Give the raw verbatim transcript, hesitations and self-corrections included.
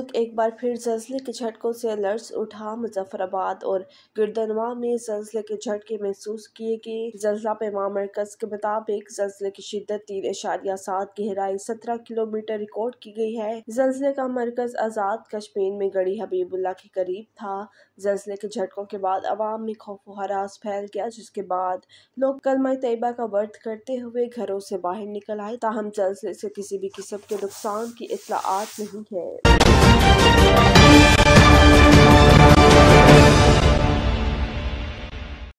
मुल्क एक बार फिर ज़लज़ले के झटकों से लर्ज़ उठा। मुजफ्फराबाद और गिरदनवा में ज़लज़ले के झटके महसूस किए गए। ज़लज़ला पैमा मरकज़ के मुताबिक ज़लज़ले की शिद्दत तीन इशारिया सात, गहराई सत्रह किलोमीटर रिकॉर्ड की गई है। ज़लज़ले का मरकज़ आज़ाद कश्मीर में गढ़ी हबीबुल्ला के करीब था। ज़लज़ले के झटकों के बाद अवाम में खौफ व हरास फैल गया, जिसके बाद लोग कलमा तैयबा का वर्द करते हुए घरों से बाहर निकल आए। ताहम ज़लज़ले से किसी भी किस्म के नुकसान की इत्तलाआत नहीं है।